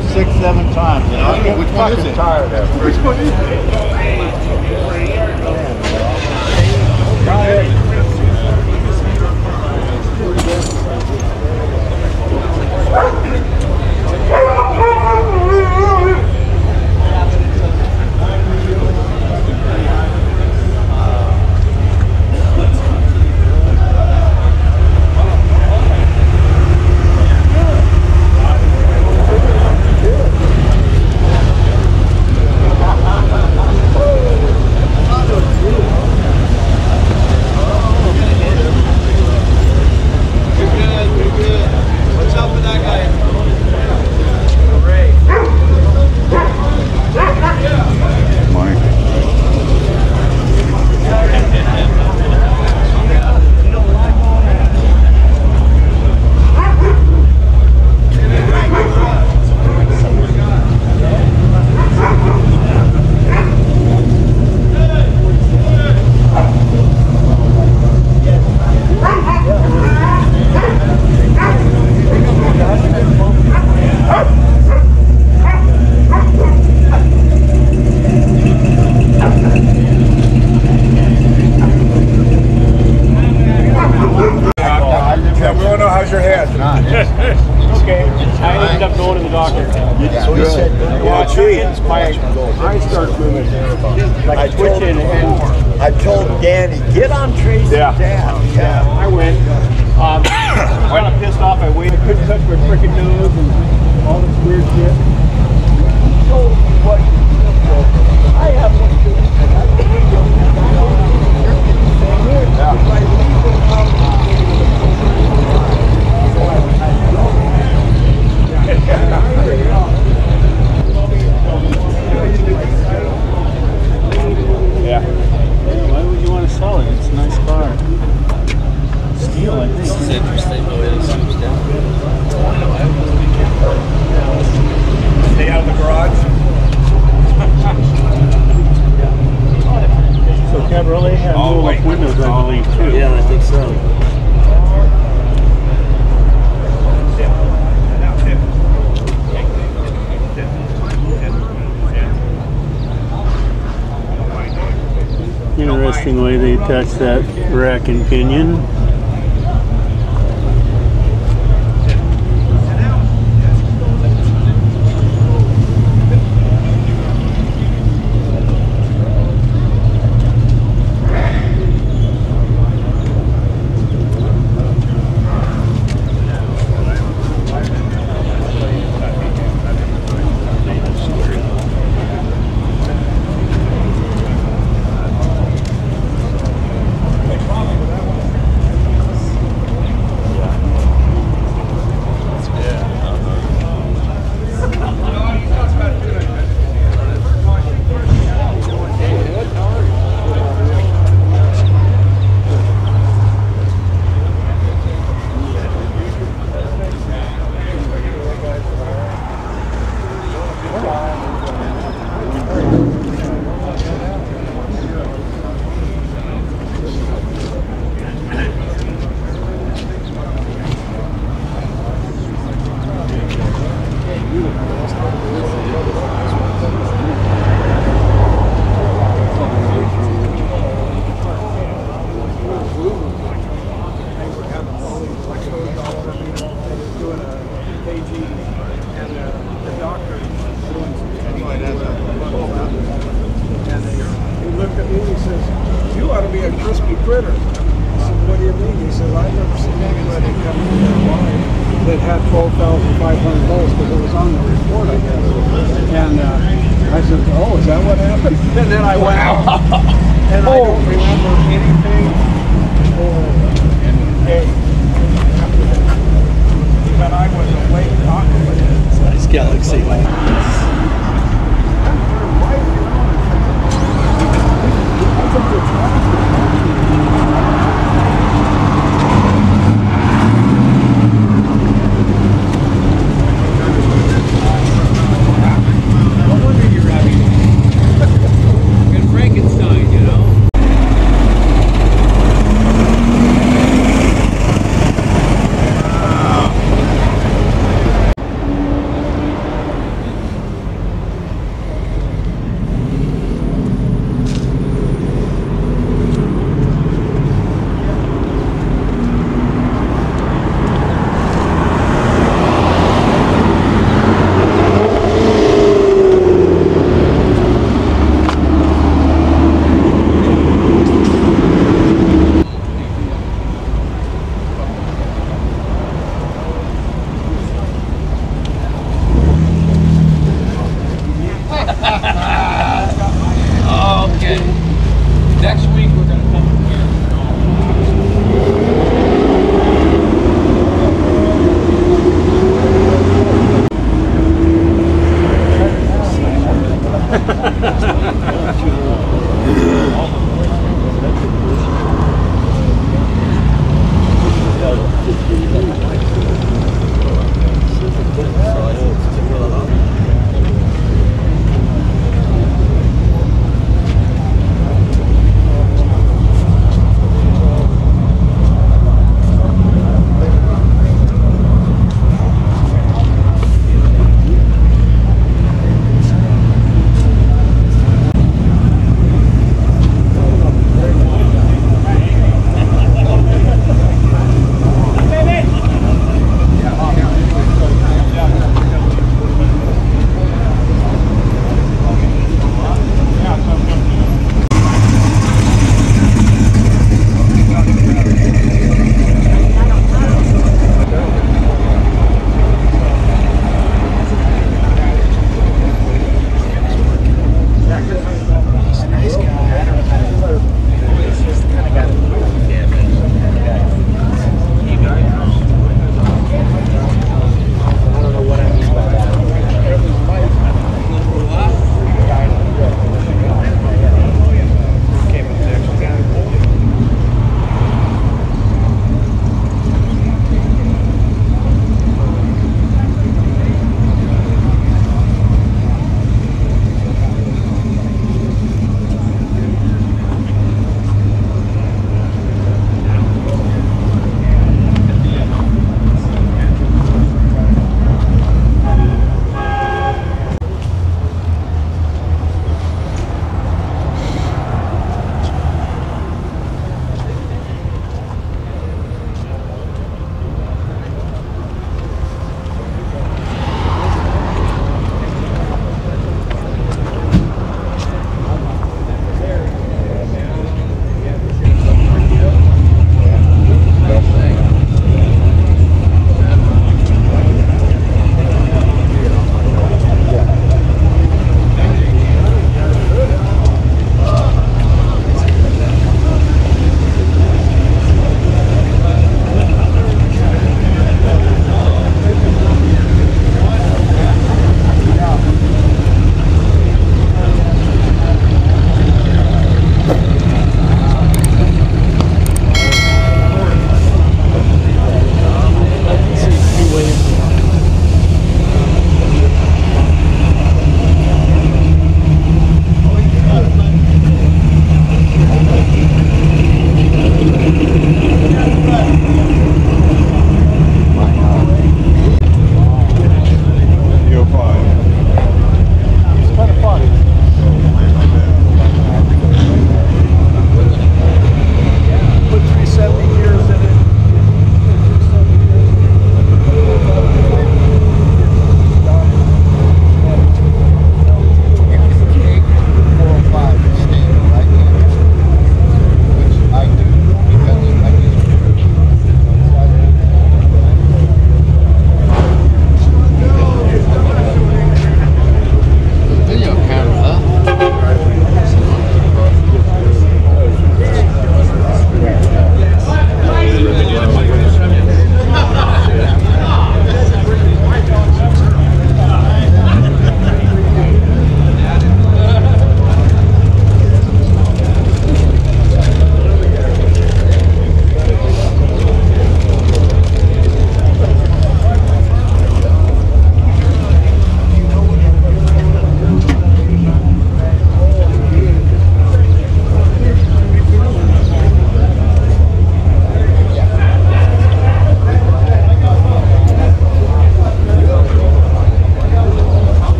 5, 6, 7 times. You know, I'm getting fucking tired of it. Which one is it? Okay, I ended up going to the doctor. So he said, well, my eyes start moving, like twitching, and I told Danny, get on Tracy's dad. Yeah, I went. I kind of pissed off. I waited. I couldn't touch my freaking nose and all this weird shit. So what? I have one too. Yeah. Why would you want to sell it? It's a nice car. Steel, I think. It's interesting the way it zooms down. Stay out of the garage. So Cabriolet had roll-up windows, I believe, too. Yeah, I think so. Interesting way they attach that rack and pinion.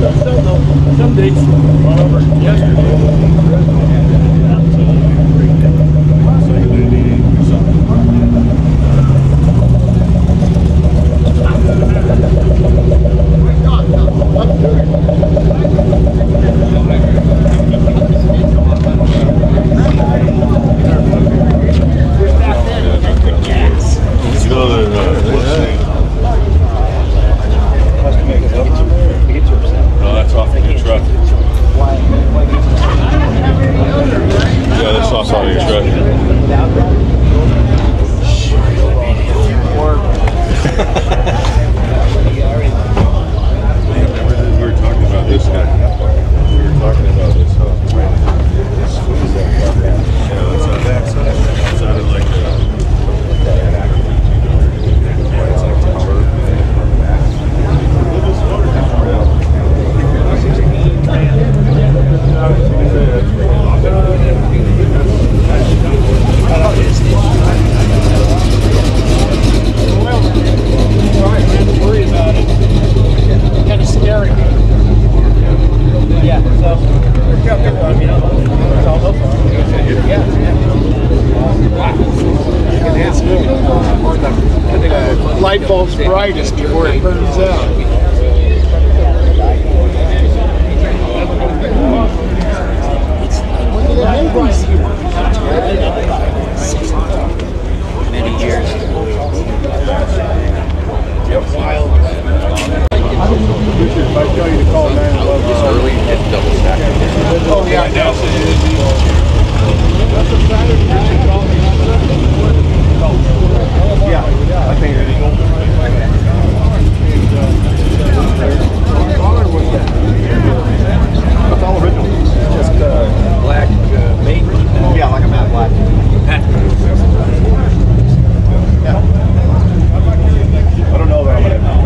Some dates run over light bulb's brightest before it burns out. Many years. I tell you to call 911. It's early and double stack. Oh yeah, that's yeah, I think it is. It's all original. Just Black mate. yeah, like a matte black. Yeah. I don't know that I'm gonna have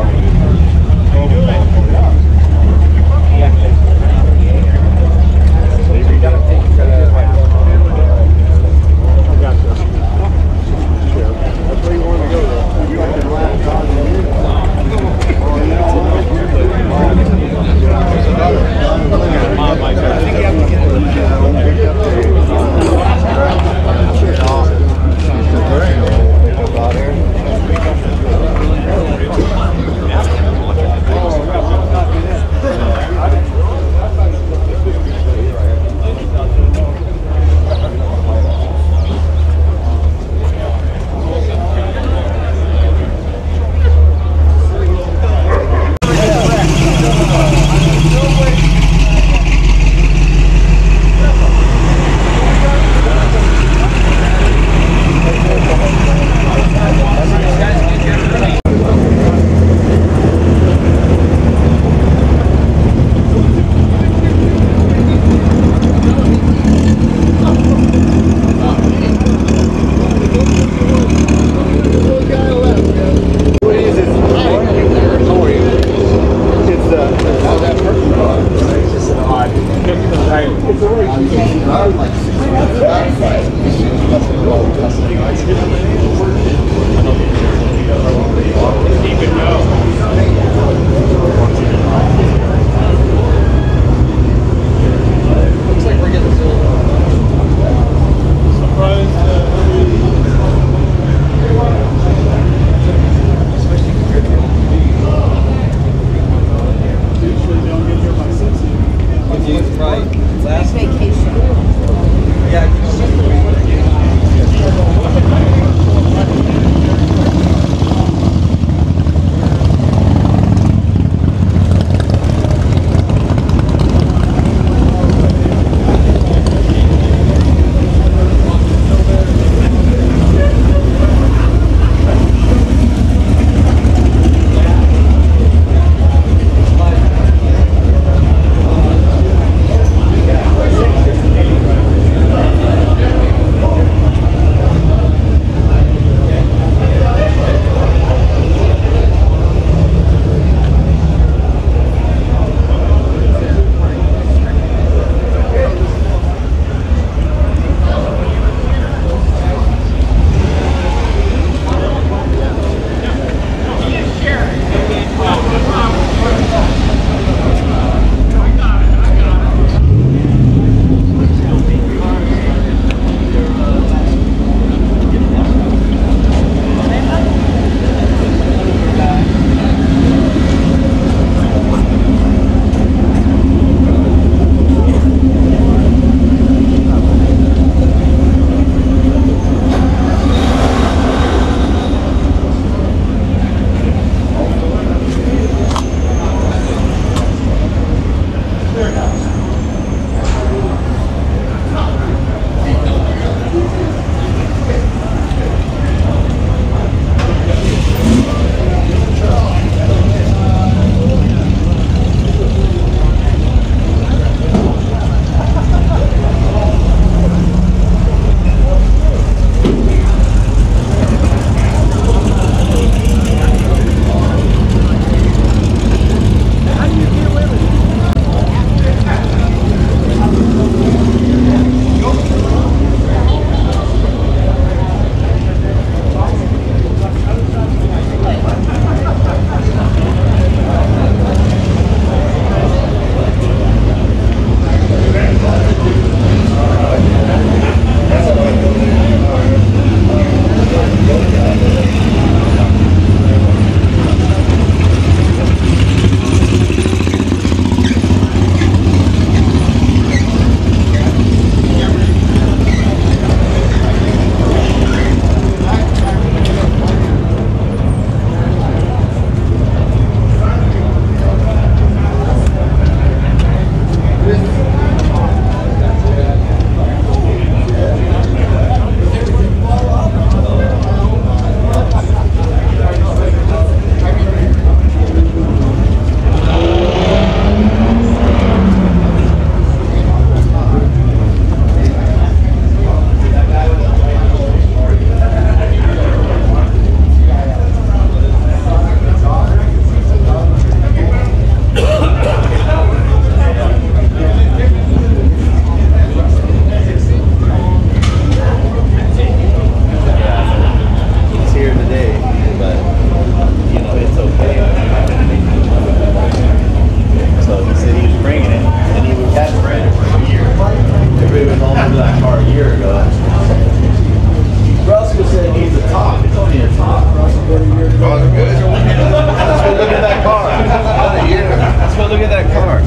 car.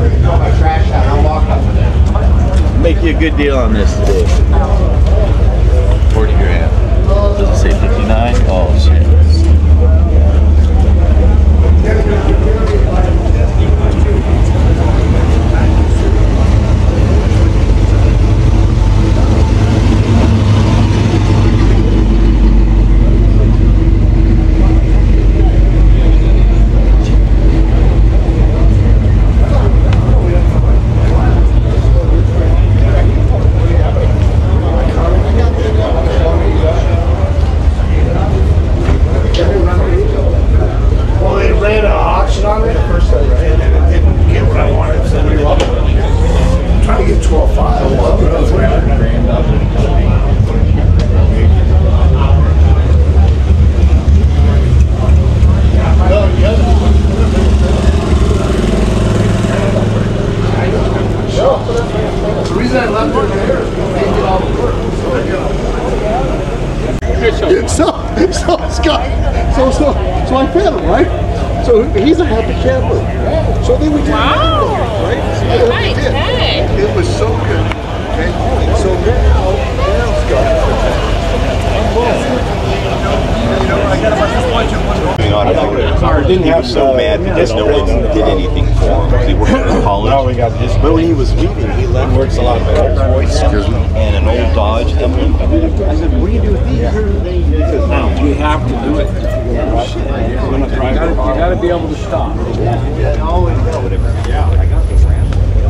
Make you a good deal on this today. 40 grand. Does it say 59? Oh shit. So I fed him, right? So he's a happy camper. So then we did right? It was so good. Okay? So now Scott. He was so mad because no one did anything for him because he worked in college. But when he was leaving, he left works a lot of and an old Dodge Emblem. I said, "What do you do with these?" He says, "No, You have to do it. You got to be able to stop. yeah, I got this ram.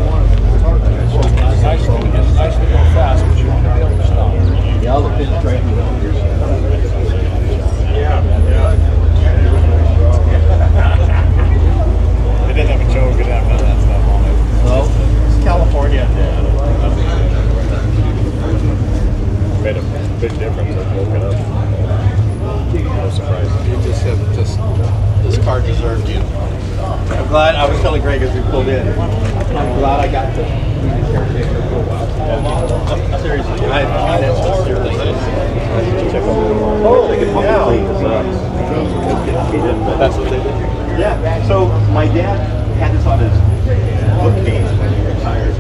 It's nice to go fast, but you want to be able to stop. Yeah, all the pins right here. They didn't have a choke, it didn't have none of that stuff on it. Well, it's California. Made a big difference. I woke it up. No surprise. You just have this car deserved you. I'm glad. I was telling Greg as we pulled in. I'm glad I got to be the caretaker for a while. Seriously, I had some serious. Check out the car. Oh, They could pump yeah. clean this up. That's what they did. Yeah. So my dad had this on his bookcase when he retired.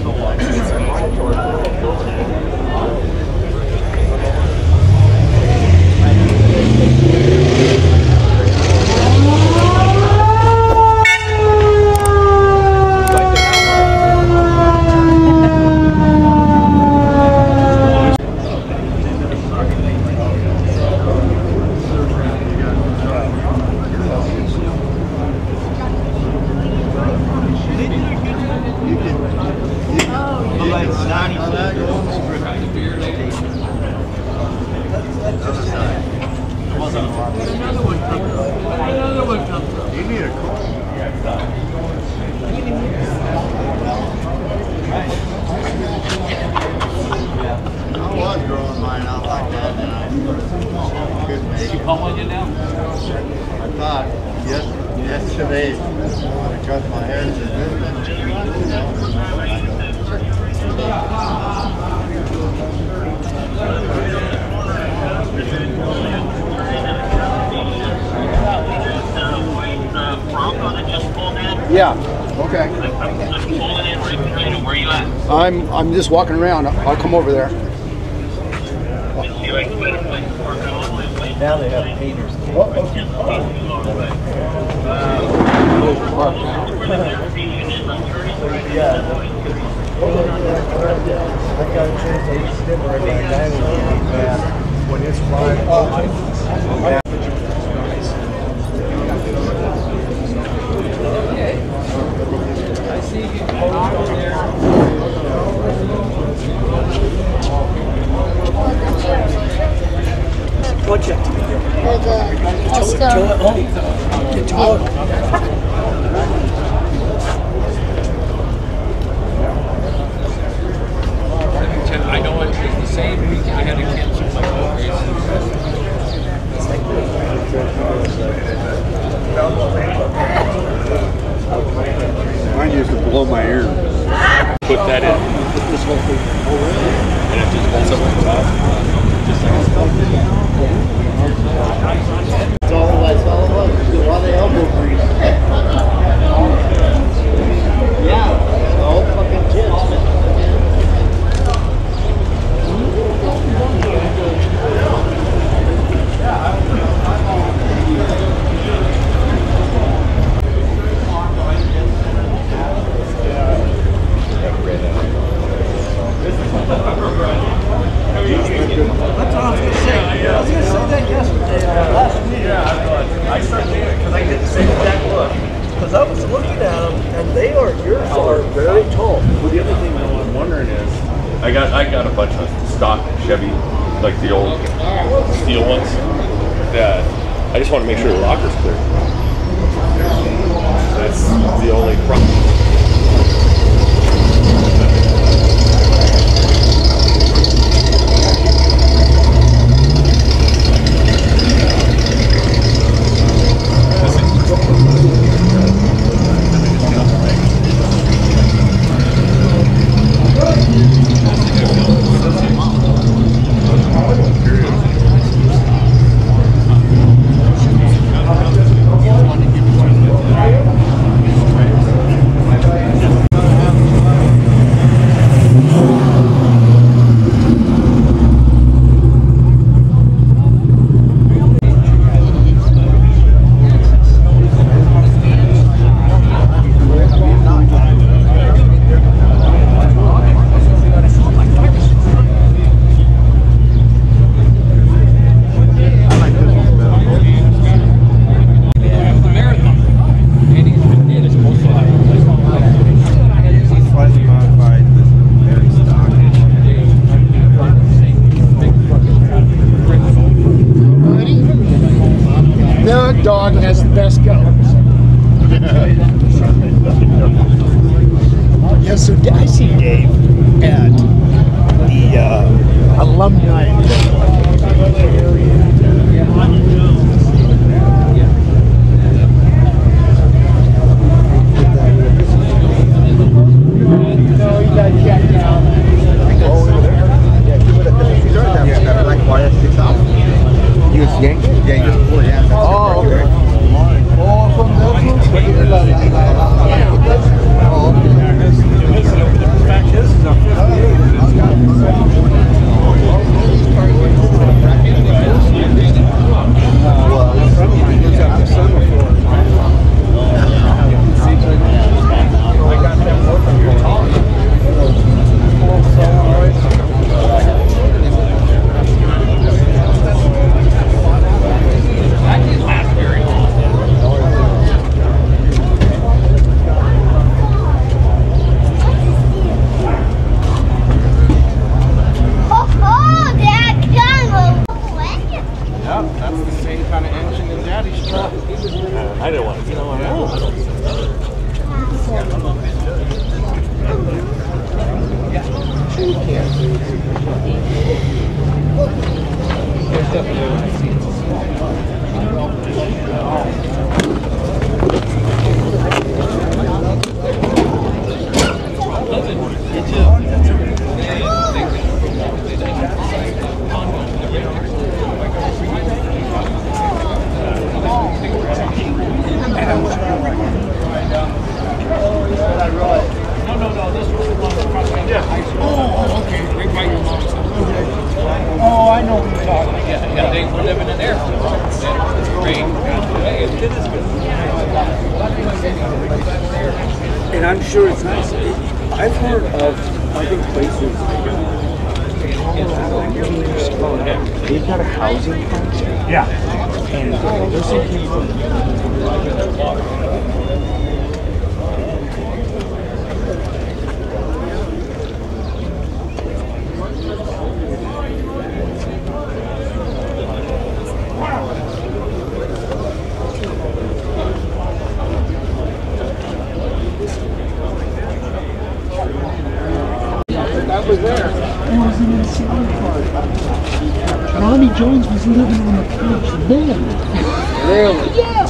Yesterday, I cut my hair to Yeah. Okay. Where you at? I'm just walking around. I'll come over there. Now they have painters. when it's flying. Project. Get to work. I know it was the same week I had to cancel my boat race. Mine used to blow my ear. Put that in. This whole thing. And it just holds up on top. Just like It's all it was. Just a lot of elbow grease. are very tall. Well, the other thing I'm wondering is, I got a bunch of stock Chevy, like the old steel ones. That I just want to make sure the locker's clear. That's the only problem. Dog has the best go. Yeah, so I see Dave at the alumni I didn't want to get on Oh, I know what you're talking about. Yeah, they were living in there. It's great. It is good. And I'm sure it's nice. I've heard of, I think, places. They've got a housing project. Yeah. And there's some people. Was there. It was an insane part. Ronnie Jones was living on the couch then. Really? Yeah.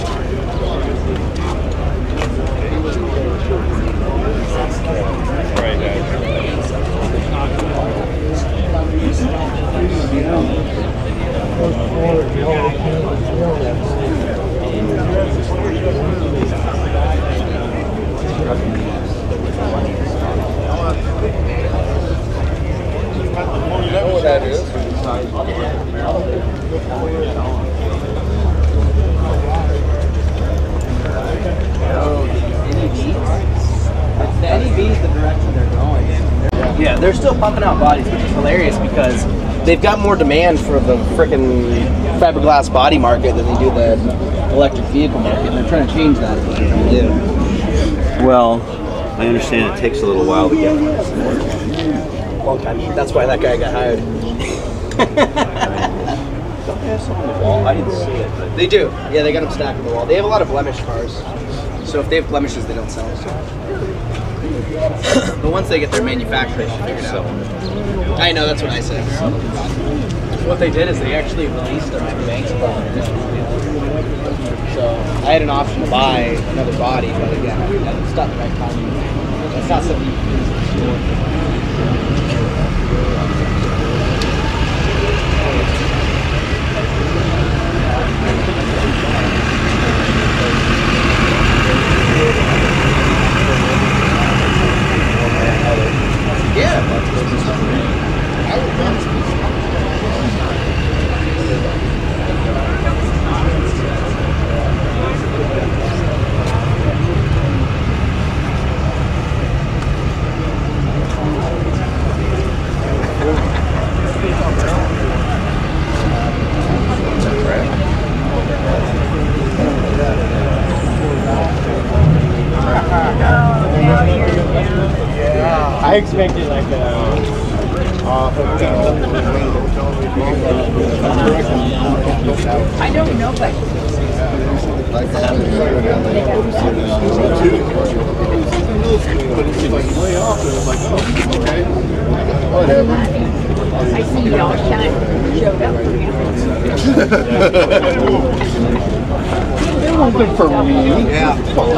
You know what that is? The NEV is the direction they're going. Yeah, they're still pumping out bodies, which is hilarious because they've got more demand for the frickin' fiberglass body market than they do the electric vehicle market, and they're trying to change that. Well, I understand it takes a little while to get one. Long time. That's why that guy got hired. Don't they have some on the wall? I didn't see it, but They do. Yeah, they got them stacked on the wall. They have a lot of blemish cars. So if they have blemishes, they don't sell them. But once they get their manufacturing all figured out. I know, that's what I said. What they did is they actually released them to banks. So I had an option to buy another body, but again, it's not the right time. That's not something you can use in the store. I expected like I don't know, but way off, and I was like, oh, okay, whatever. I see y'all kind of showed up for It won't be for me. Yeah.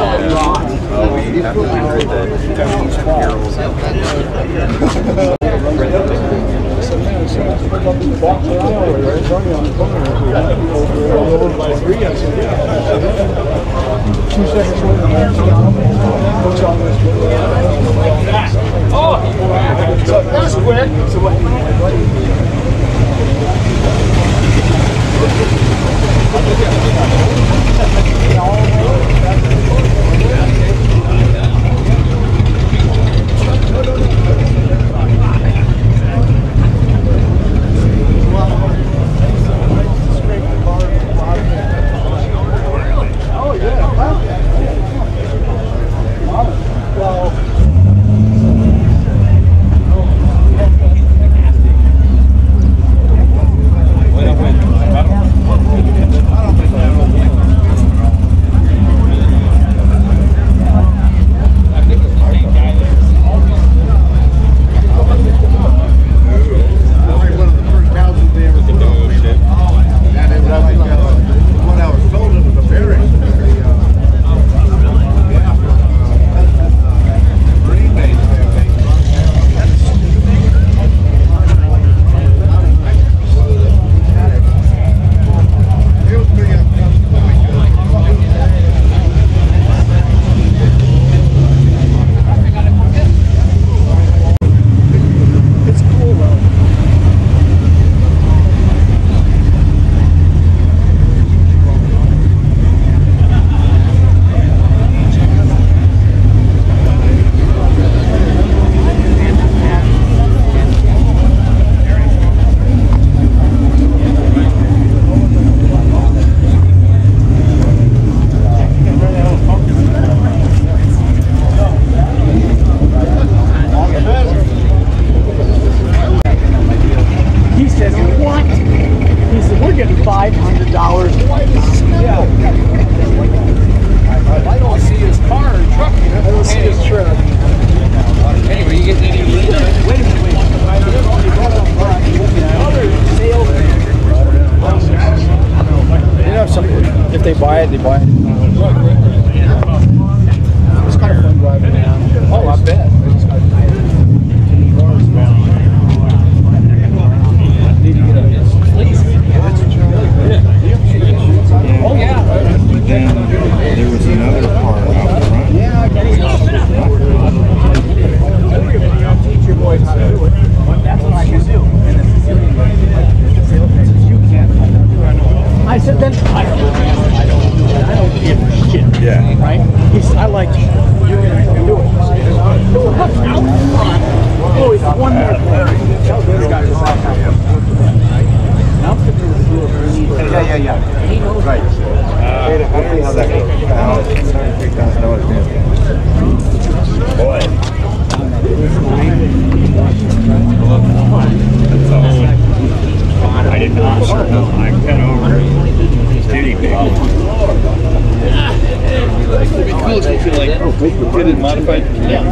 That's quick.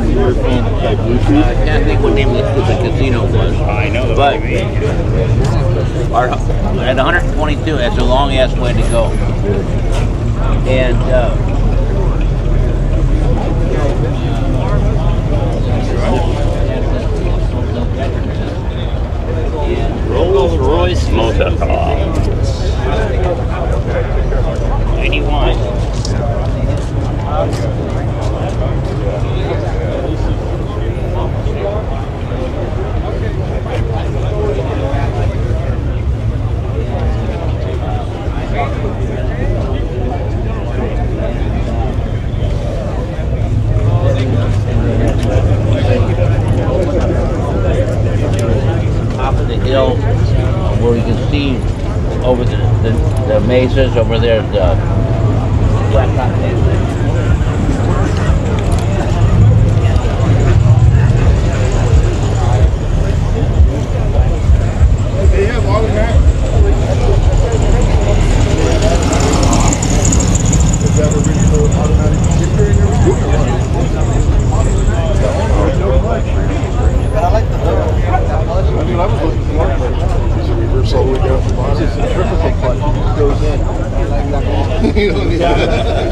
I can't think what name the casino was. I know. But at 122, that's a long ass way to go. And Rolls Royce Motor Car. 81. Top of the hill where you can see over the mesas over there, the blacktop mesa. They have automatic. Is that original automatic kicker and everything? But I like the I mean, I was looking for one, but it's a reverse all the way down to the bottom. It's just a triple clutch. It just goes in. You don't need that.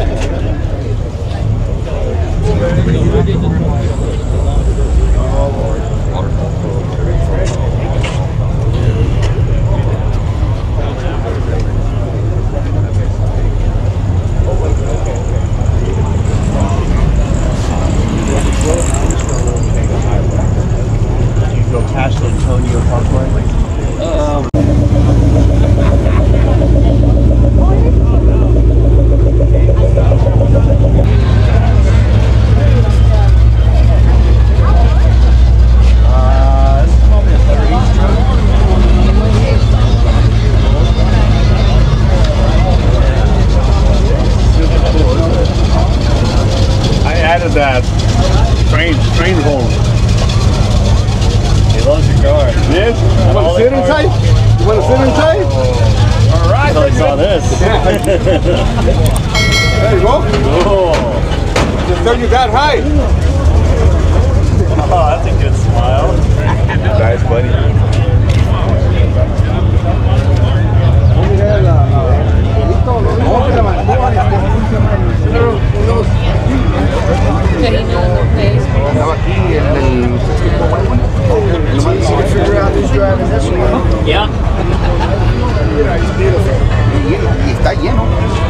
Go Castle Antonio Parkway. This is probably a 30. I added that train hole. He loves your car. Yes? You want to sit inside? You want to sit inside? All right. I saw this. There you go. Oh, Just so you got high. that's a good smile. Nice, buddy. Estaba aquí en el easy to figure out who's driving this one. Yeah. It's beautiful. Y está lleno.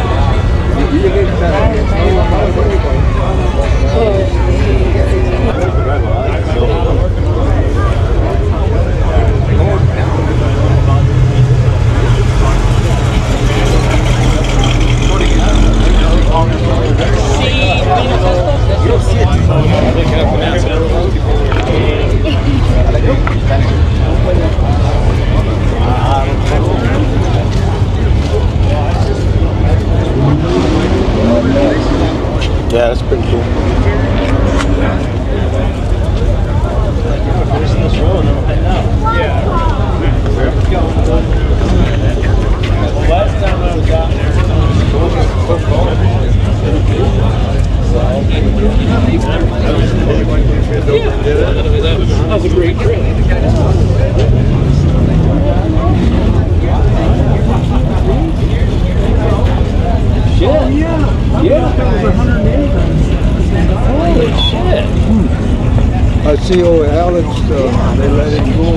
Yeah, that's pretty cool. Last time I was out there, That was a great trip. Holy shit. I see old Alex, they let him go.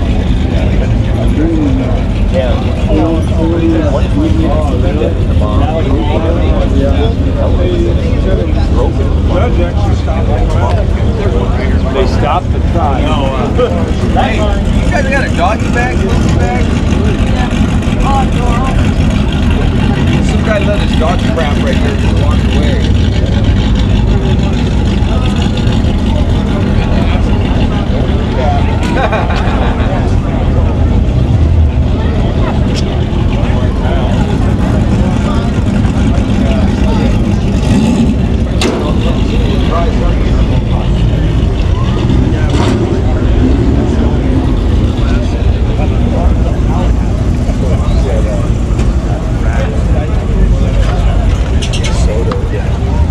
they stopped the car. Hey, you guys got a doggy bag? Some guy let his doggy crap right there and just walked away. Soda, yeah.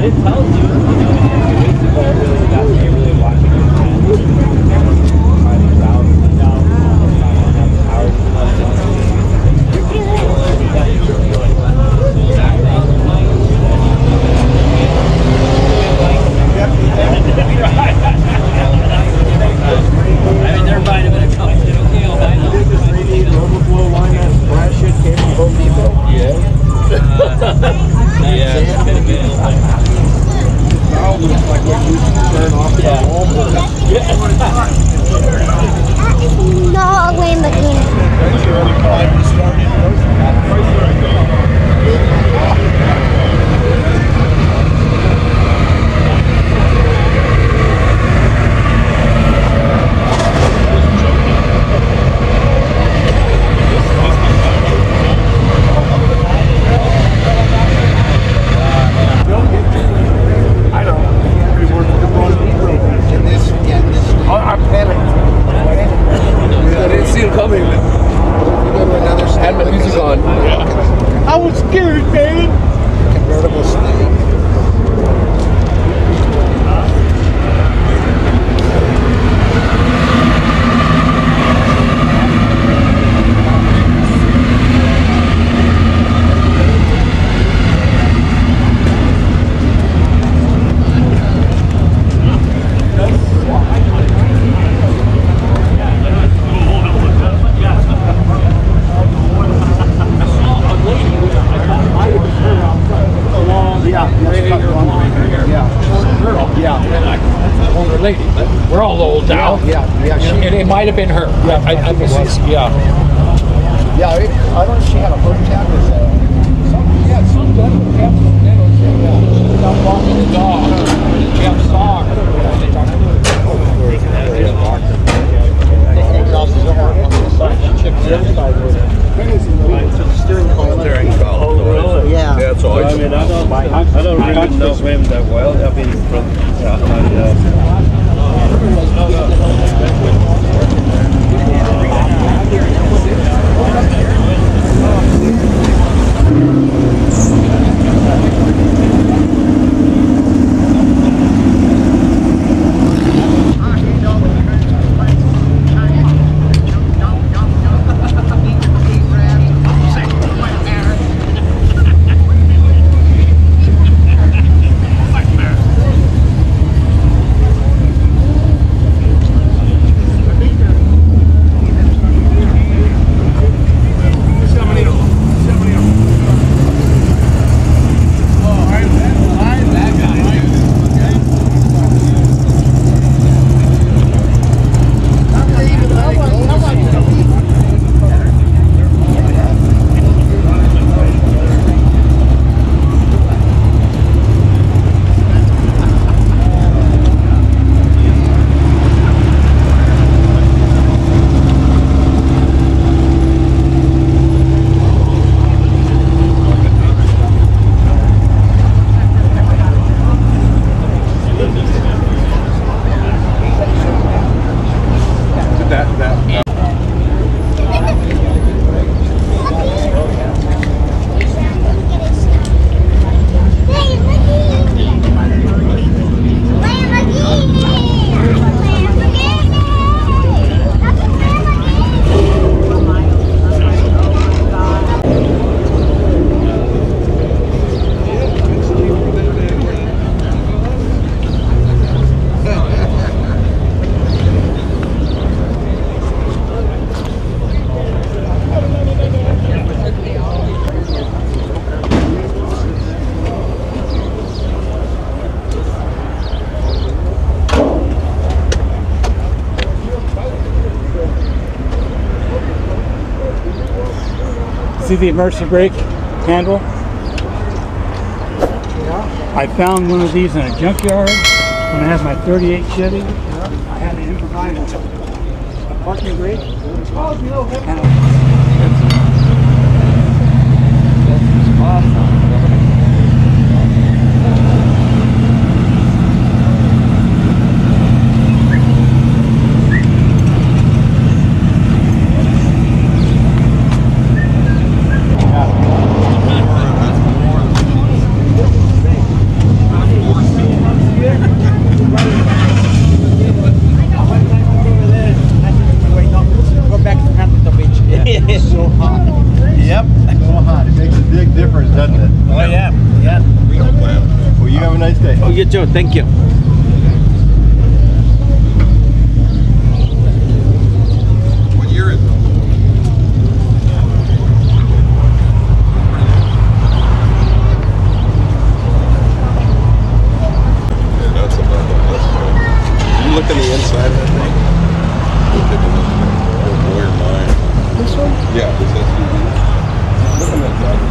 it tells you, weeks ago, I really got me really watching I mean, they're buying them in a company. Okay, I'll buy them. This is radiator overflow line that black shit came from Home Depot. Yeah, it's gonna be Now it looks like what used to turn off the Walmart. No, Lamborghini. I panicked. I didn't see him coming. I had my music on. I was scared, man. Convertible snake. Lady. We're all old now. Yeah. It might have been her. Yeah, I miss this. Yeah. Yeah, I don't know if she had a hood tag or something. Yeah, some gun with She's out walking the dog. Jeff saw her. They talked to her. Yeah. Yeah, so I mean, I don't really know him that well. I mean, from See the emergency brake handle? I found one of these in a junkyard when I had my 38 Chevy. I had to improvise a parking brake. That's awesome. You too. Thank you. What year is it? Yeah, that's about it. That's fine. You look on the inside of that thing. It'll blow your mind. This one? Yeah, this SUV. Look at that driver.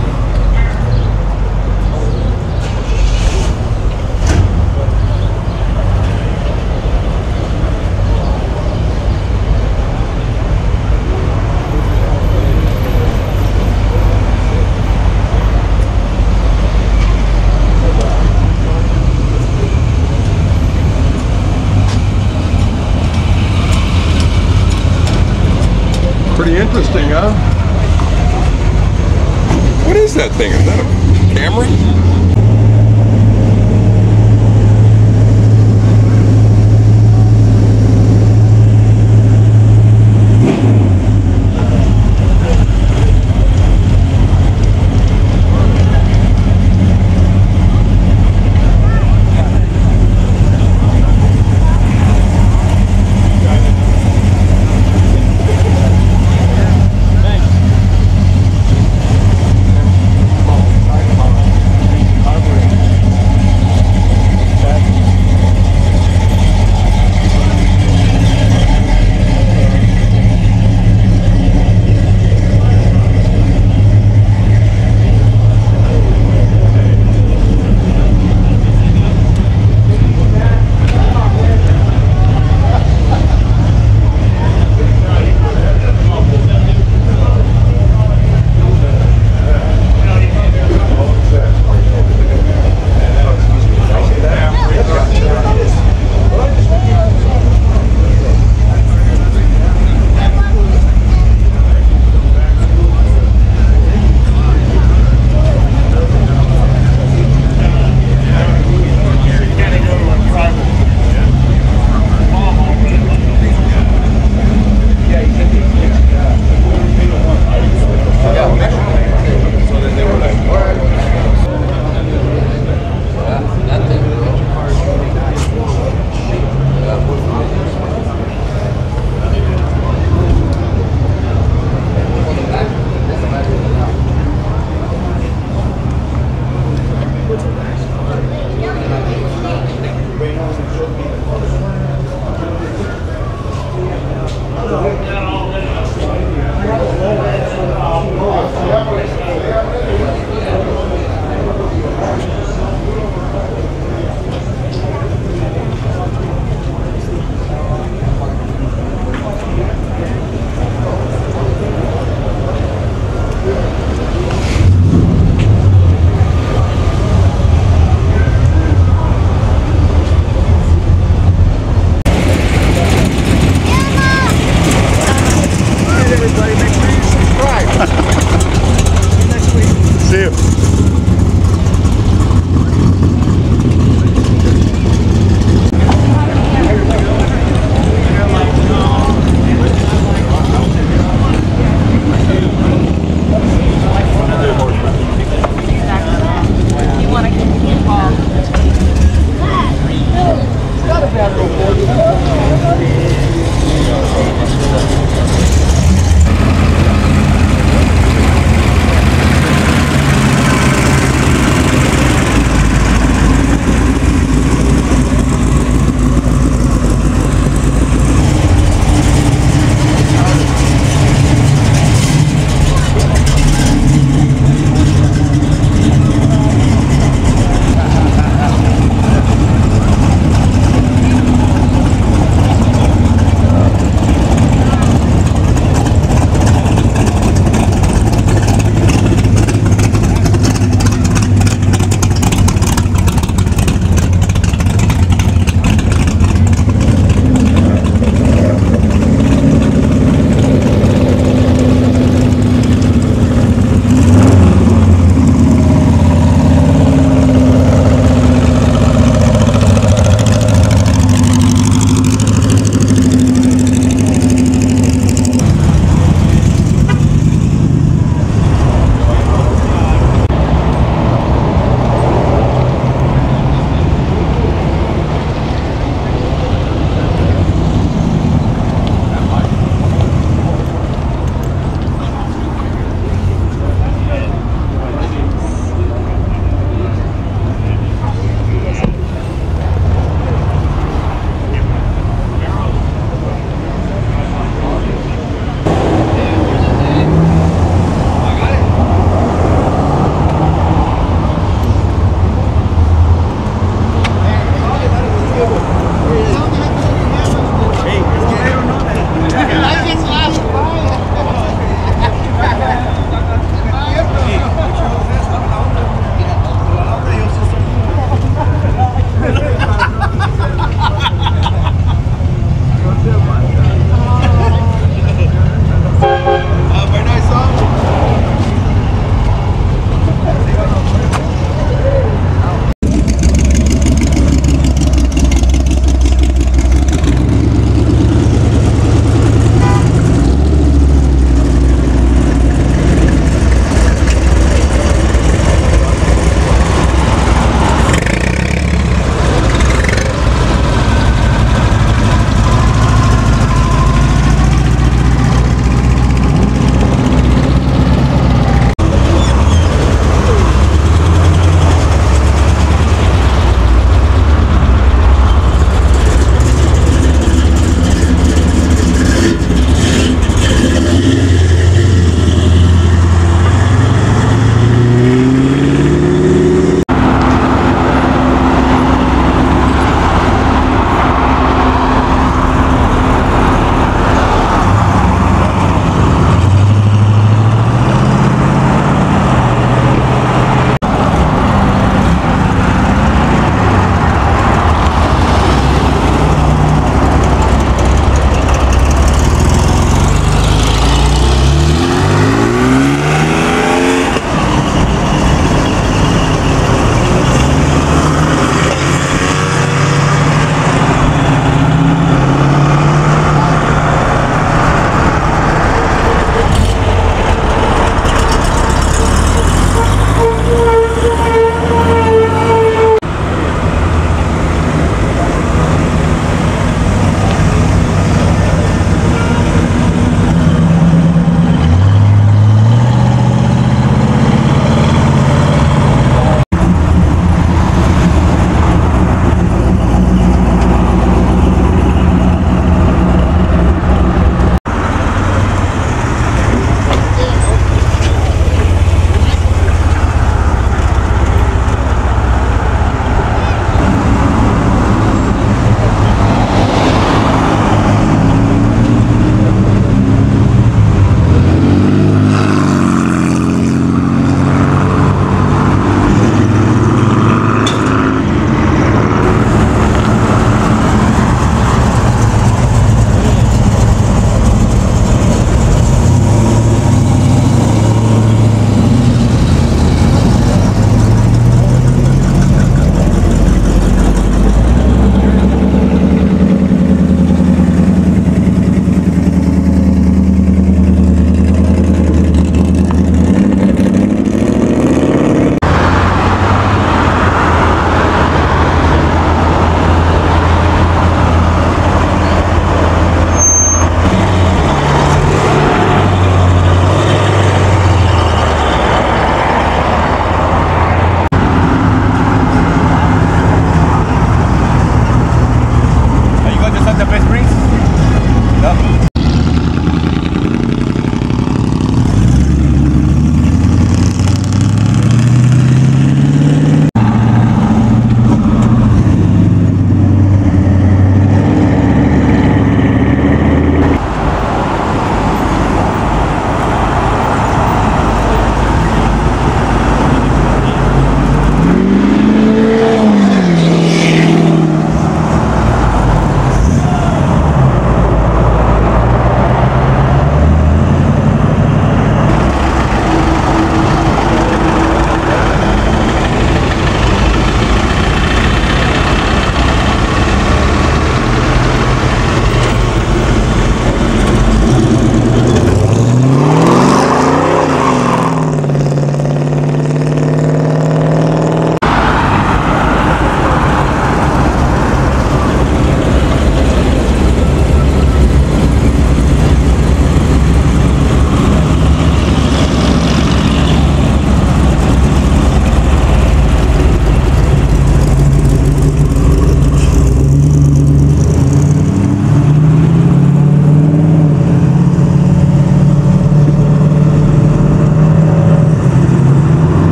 Pretty interesting, huh? What is that thing? Is that a Camry?